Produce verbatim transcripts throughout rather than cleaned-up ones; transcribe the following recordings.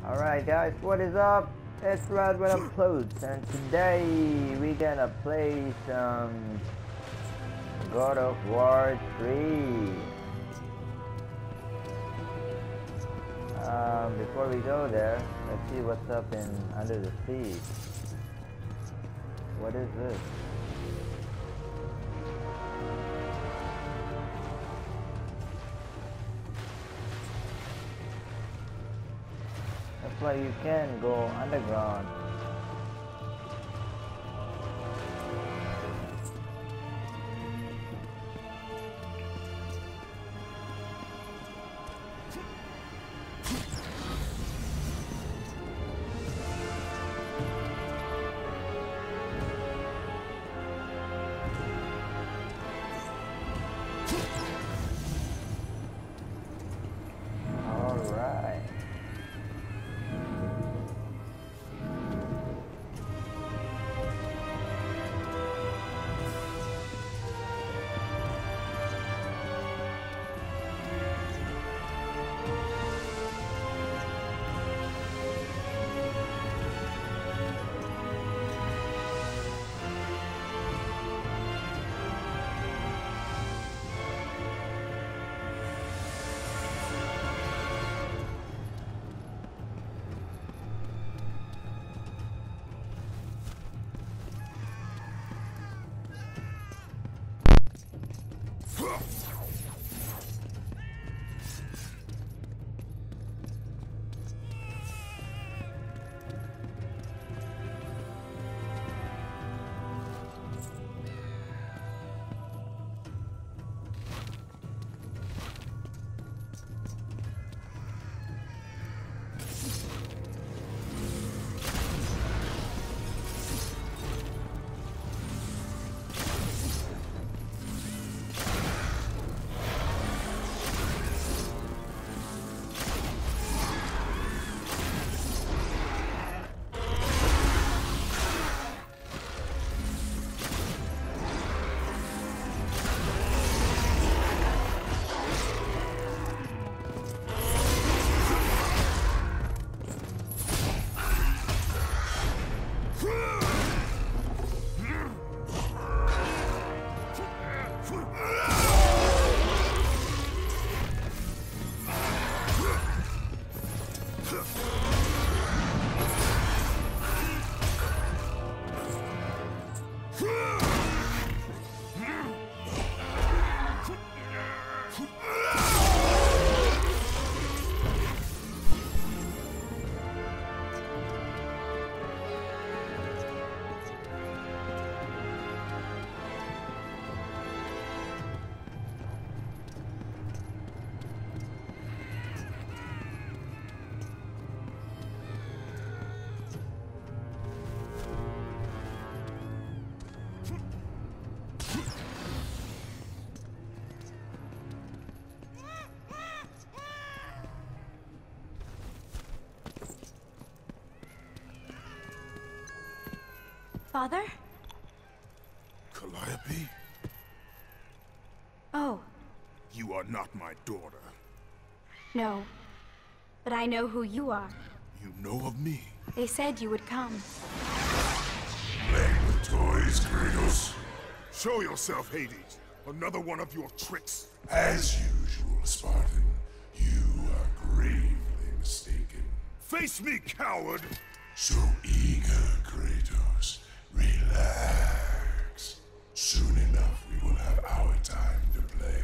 Alright guys, what is up? It's Radwin Uploads, and today we're gonna play some God of War three. Um, before we go there, let's see what's up in Under the Sea. What is this? That's why you can go underground. Father? Calliope? Oh. You are not my daughter. No. But I know who you are. You know of me? They said you would come. Play with toys, Kratos. Show yourself, Hades. Another one of your tricks. As usual, Spartan. You are gravely mistaken. Face me, coward! So eager, Kratos. Relax. Soon enough, we will have our time to play.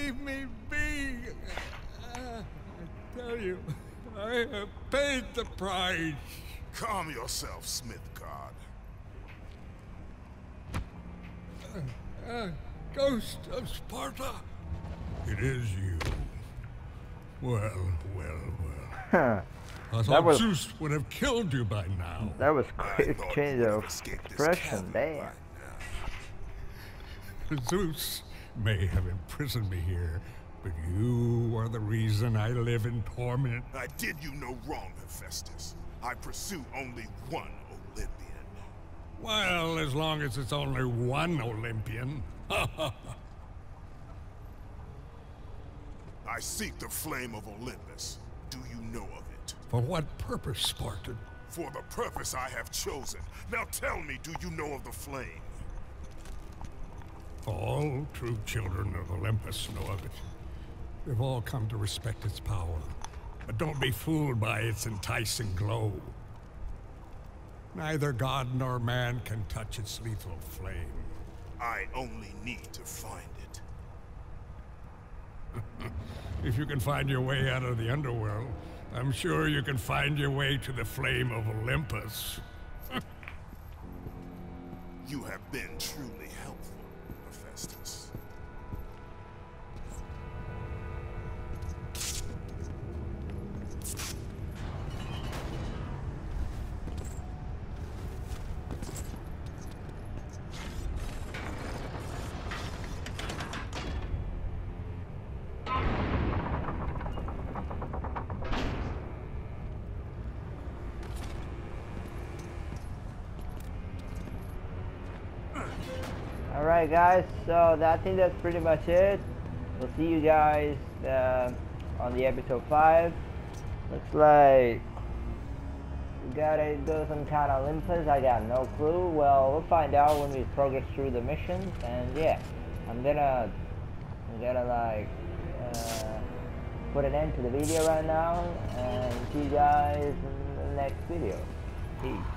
leave me be. Uh, I tell you, I have paid the price. Calm yourself, Smithcard. Uh, uh, Ghost of Sparta? It is you. Well, well, well. Huh. I thought That was- Zeus would have killed you by now. That was I quick thought change you would of have escaped this expression, cavern damn. by now. Zeus may have imprisoned me here, but you are the reason I live in torment. I did you no wrong, Hephaestus. I pursue only one Olympian. Well, as long as it's only one Olympian. I seek the flame of Olympus. Do you know of it? For what purpose, Spartan? For the purpose I have chosen. Now tell me, do you know of the flame? All true children of Olympus know of it. They've all come to respect its power. But don't be fooled by its enticing glow. Neither god nor man can touch its lethal flame. I only need to find it. If you can find your way out of the underworld, I'm sure you can find your way to the flame of Olympus. You have been truly helpful, Hephaestus. Alright guys, so I think that's pretty much it. We'll see you guys uh, on the episode five. Looks like we gotta go some kind of Olympus. I got no clue. Well, we'll find out when we progress through the missions. And yeah, I'm gonna I'm gonna like uh, put an end to the video right now and see you guys in the next video. Peace.